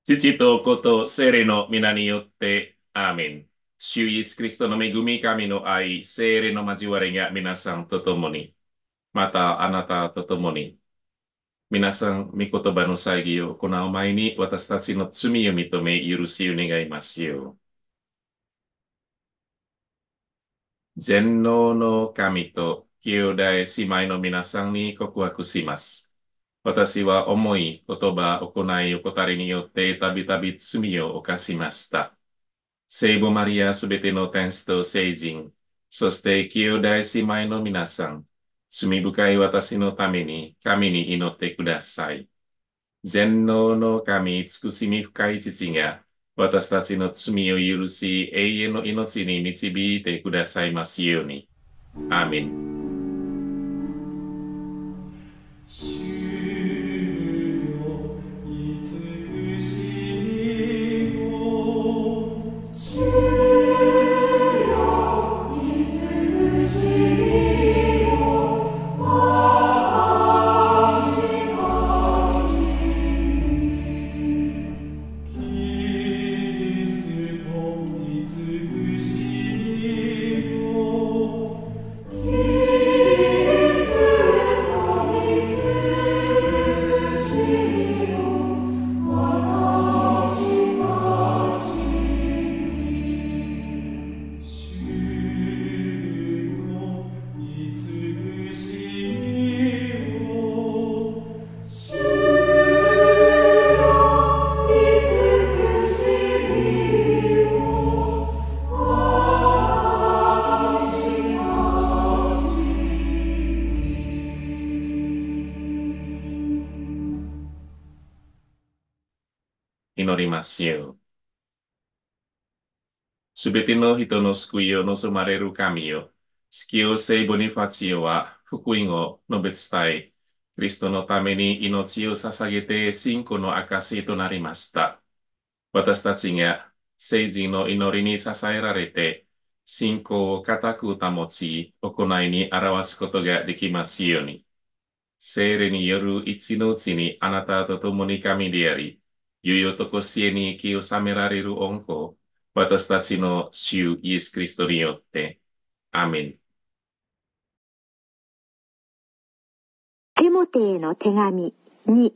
父と子と聖霊の皆によって、アーメン。主イエスキリストの恵み、神の愛、聖霊の交わりが皆さんと共に、またあなたと共に、皆さん、御言葉の祭儀を行う前に、私たちの罪を認め、許しを願いますよう。全能の神と兄弟姉妹の皆さんに告白します。私は思い、言葉、行い、怠りによってたびたび罪を犯しました。聖母マリアすべての天使と聖人、そして兄弟姉妹の皆さん、罪深い私のために神に祈ってください。全能の神、慈しみ深い父が、私たちの罪を許し、永遠の命に導いてくださいますように。アーメン。祈りますよ。すべての人の救いを望まれる神よ。スキオ聖ボニファチオは福音を述べ伝え、キリストのために命を捧げて信仰の証となりました。私たちが聖人の祈りに支えられて、信仰を固く保ち、行いに表すことができますように。聖霊による一のうちにあなたと共に神であり、猶予とこしえに生き納められる恩子、私たちの主イエス・キリストによって。アーメン。 テモテへの手紙2。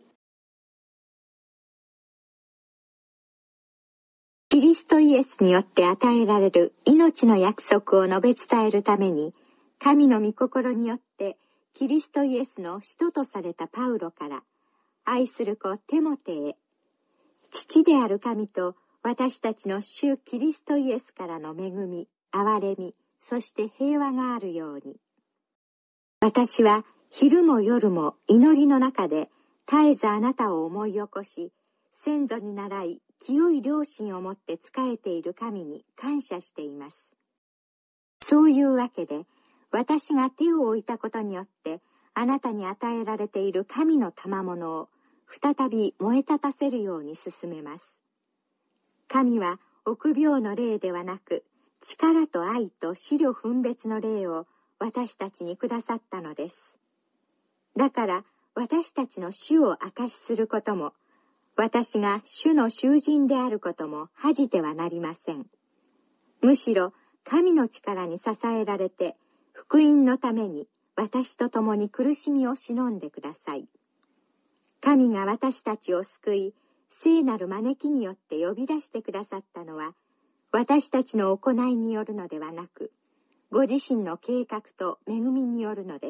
キリストイエスによって与えられる命の約束を述べ伝えるために、神の御心によってキリストイエスの使徒とされたパウロから、愛する子テモテへ、父である神と私たちの主キリストイエスからの恵み、憐れみ、そして平和があるように。私は昼も夜も祈りの中で絶えずあなたを思い起こし、先祖に倣い清い良心を持って仕えている神に感謝しています。そういうわけで、私が手を置いたことによってあなたに与えられている神の賜物を再び燃え立たせるように進めます。神は臆病の霊ではなく、力と愛と思慮分別の霊を私たちにくださったのです。だから私たちの主を証しすることも、私が主の囚人であることも恥じてはなりません。むしろ神の力に支えられて、福音のために私と共に苦しみを忍んでください。神が私たちを救い、聖なる招きによって呼び出してくださったのは、私たちの行いによるのではなく、ご自身の計画と恵みによるのです。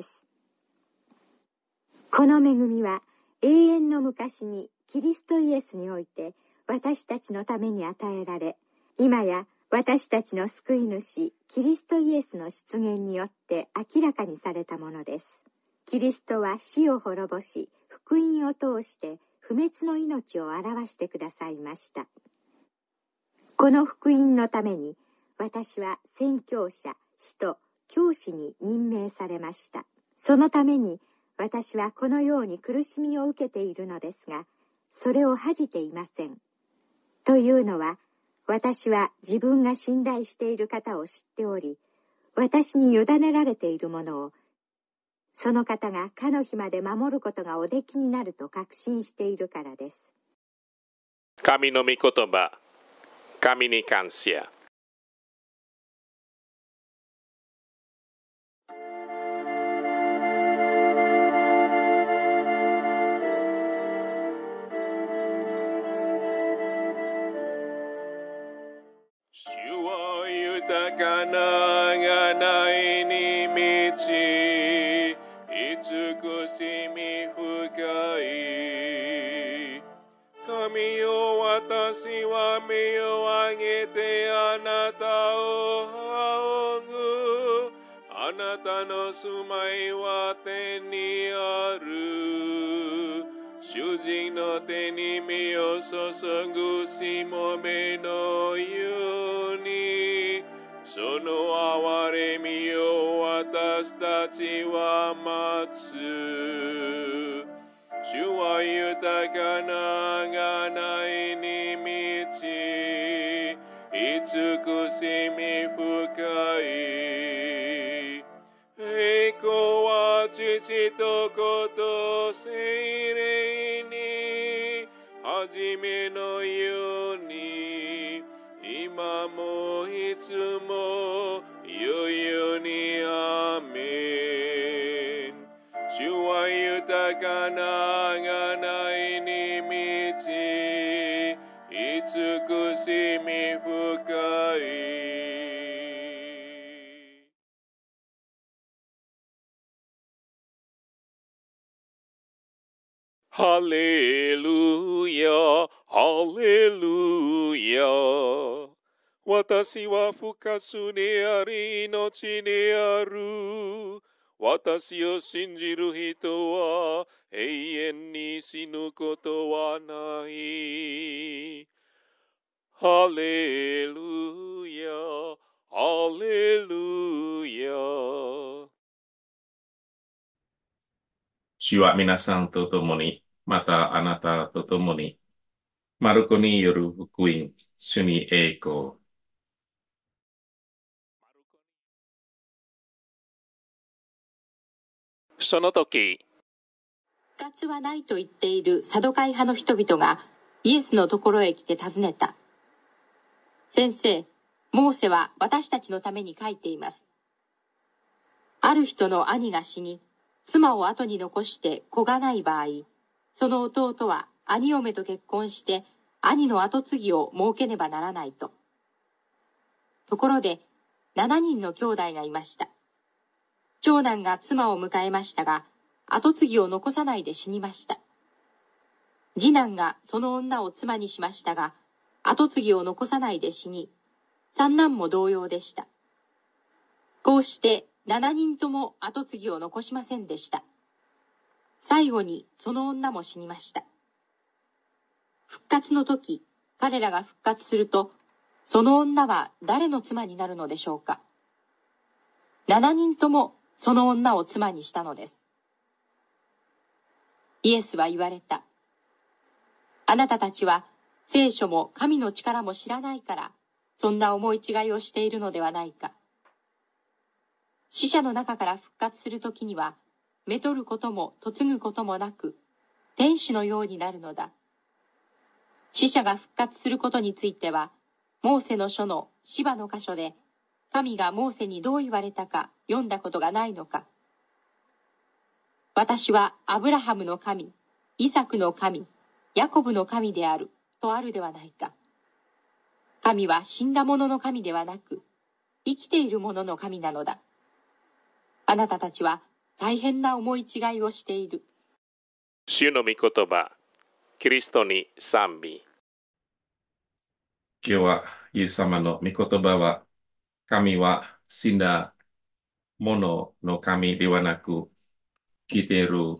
この恵みは永遠の昔にキリストイエスにおいて私たちのために与えられ、今や私たちの救い主キリストイエスの出現によって明らかにされたものです。キリストは死を滅ぼし、福音を通して不滅の命を表してくださいました。この福音のために私は宣教者、使徒、教師に任命されました。そのために私はこのように苦しみを受けているのですが、それを恥じていません。というのは、私は自分が信頼している方を知っており、私に委ねられているものを、その方がかの日まで守ることがおできになると確信しているからです。 神の御言葉、神に感謝。主は豊かな贖いに満ち、慈しみ深い。神よ、私は目を上げてあなたを仰ぐ。あなたの住まいは天にある。主人の手に身を注ぐしもべのように、その憐れみを私たちは待つ。主は豊かな贖いに満ち、慈しみ深い。栄光は父と子と聖霊に、初めのように、今もいつも、世々にアーメン。主は豊かな贖いに満ち、慈しみ深い。ハレルヤ、ハレルヤ。私は復活であり、命である。私を信じる人は永遠に死ぬことはない。ハレルヤ、ハレルヤ。主は皆さんと共に、またあなたと共に、マルコによる福音、主に栄光。その時、 復活はないと言っているサドカイ派の人々がイエスのところへ来て尋ねた。先生、モーセは私たちのために書いています。ある人の兄が死に、妻を後に残して子がない場合、その弟は兄嫁と結婚して兄の跡継ぎを設けねばならないと。ところで、7人の兄弟がいました。長男が妻を迎えましたが、跡継ぎを残さないで死にました。次男がその女を妻にしましたが、跡継ぎを残さないで死に、三男も同様でした。こうして7人とも跡継ぎを残しませんでした。最後にその女も死にました。復活の時、彼らが復活すると、その女は誰の妻になるのでしょうか。7人ともその女を妻にしたのです。イエスは言われた。あなたたちは聖書も神の力も知らないから、そんな思い違いをしているのではないか。死者の中から復活するときには、めとることも嫁ぐこともなく、天使のようになるのだ。死者が復活することについては、モーセの書のシバの箇所で、神がモーセにどう言われたか読んだことがないのか。私はアブラハムの神、イサクの神、ヤコブの神である、とあるではないか。神は死んだ者の神ではなく、生きている者の神なのだ。あなたたちは大変な思い違いをしている。 主の御言葉、キリストに賛美。今日は、イエス様の御言葉は、神は死んだ者の神ではなく、生きている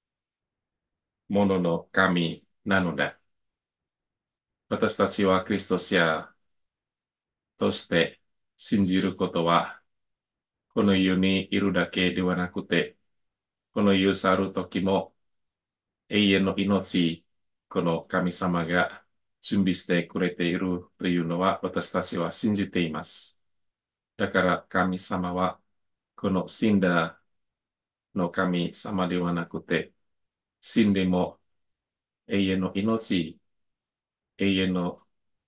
者の神なのだ。私たちはクリスト者として信じることは、この世にいるだけではなくて、この世去る時も永遠の命、この神様が準備してくれているというのは私たちは信じています。だから神様はこの死んだの神様ではなくて、死んでも永遠の命、 永遠の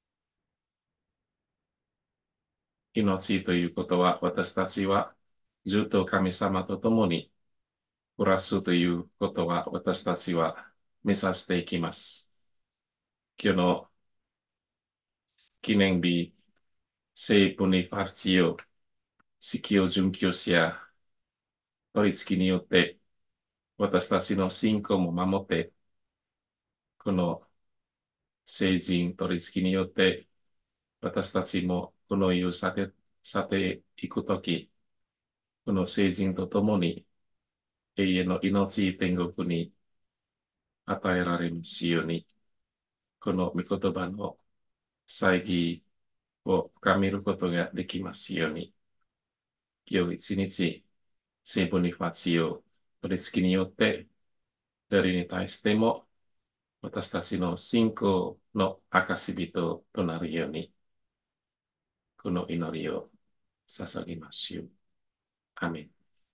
命ということは、私たちはずっと神様と共に暮らすということは、私たちは目指していきます。今日の記念日、聖ボニファチオ、司教殉教者、取り付きによって、私たちの信仰も守って、この聖人取り付きによって、私たちもこの世を去っていくとき、この聖人と共に永遠の命天国に与えられますように、この御言葉の祭儀を深めることができますように、今日一日、聖ボニファチオ取り付きによって、誰に対しても私たちの信仰の証人となるように、この祈りを捧げましょう。アメン。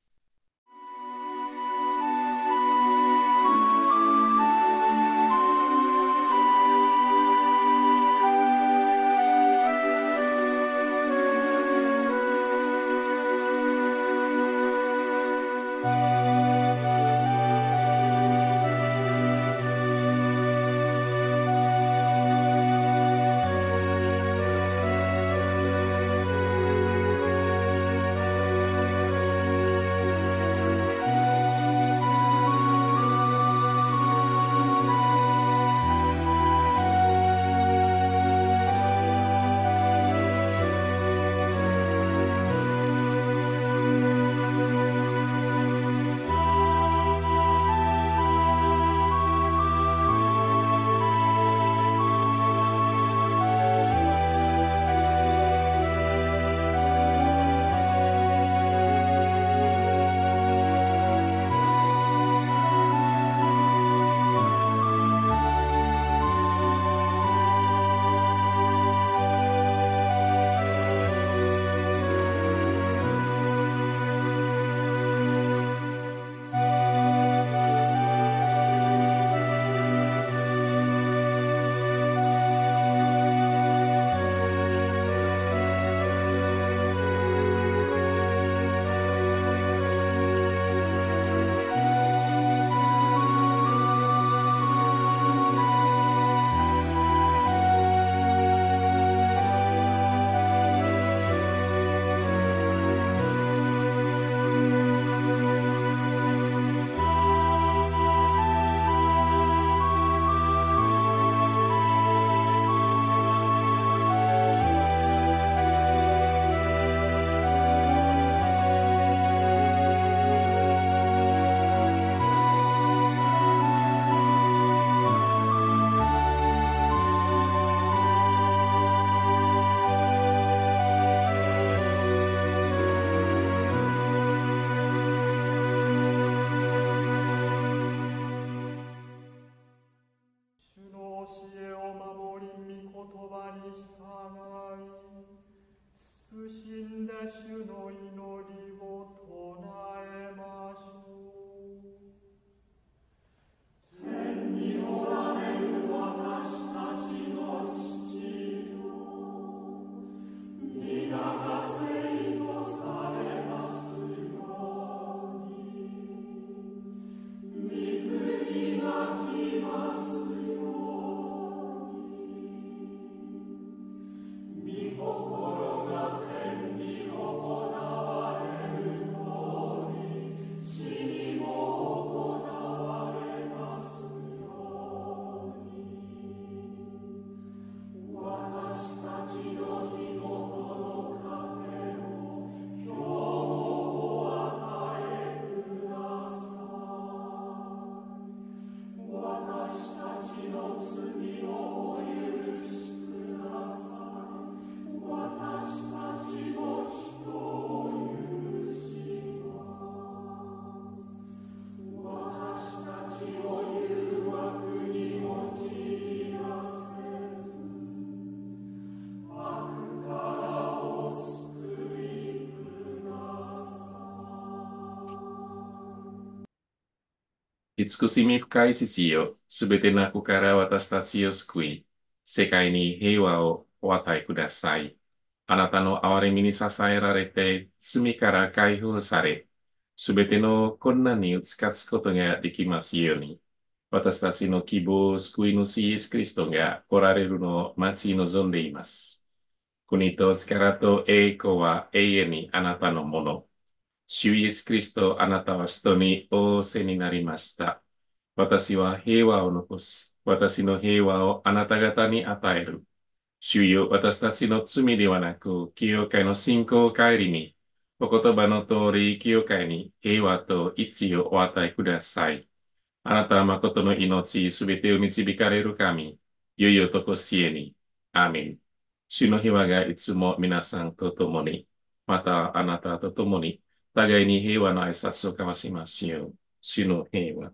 主の教えを守り、御言葉に従い、慎んで主の祈りを唱えましょう。天におられる私たちの父よ、御名が聖とされますように、御国が来ます。心が天に行われる通り、地にも行われますように。私たちの日ごとの糧を今日もお与えください。私たちの罪をお許しください。私たちも人を許します。私たちを誘惑に陥らせず、悪からお救いください。 慈しみ深い父よ、すべての悪から私たちを救い、 世界に平和をお与えください。あなたの憐れみに支えられて、罪から解放され、すべての困難に打ち勝つことができますように、私たちの希望、救い主イエス・キリストが来られるのを待ち望んでいます。国と力と栄光は永遠にあなたのもの。主イエス・キリスト、あなたは人に仰せになりました。私は平和を残す。私の平和をあなた方に与える。主よ、私たちの罪ではなく、教会の信仰を帰りに、お言葉の通り、教会に平和と一致をお与えください。あなたは誠の命、すべてを導かれる神、よいよとこしえに。アーメン。主の平和がいつも皆さんと共に、またあなたと共に、互いに平和の挨拶を交わしましょう。主の平和。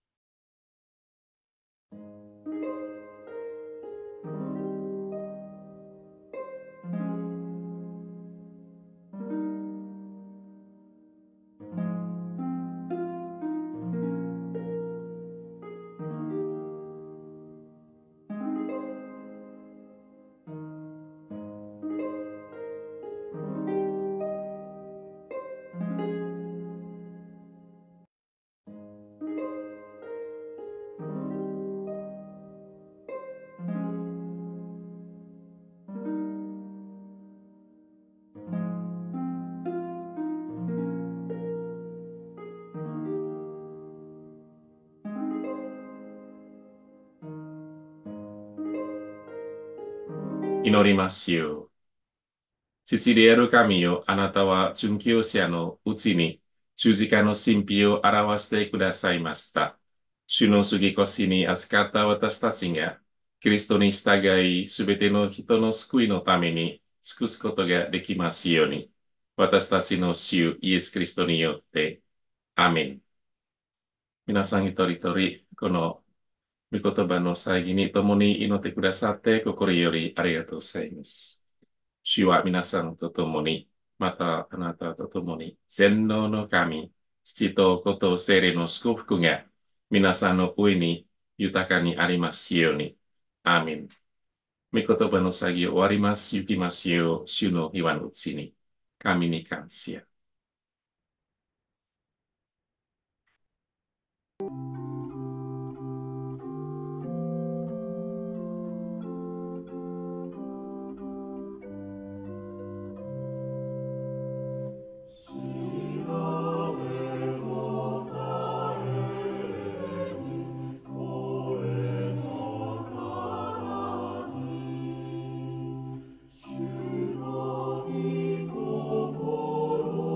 祈りますよ。父である神よ、あなたは殉教者のうちに十字架の神秘を表してくださいました。主の過ぎ越に預かった私たちが、キリストに従い、すべての人の救いのために尽くすことができますように、私たちの主イエス・キリストによって、アーメン。皆さん一人一人、この御言葉の際に共に祈ってくださって心よりありがとうございます。主は皆さんと共に、またあなたと共に、全能の神、父と子と聖霊の祝福が皆さんの上に豊かにありますように。アーメン。御言葉の先終わります。行きますよう、主の日はのうちに。神に感謝。 主の御心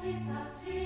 ちたち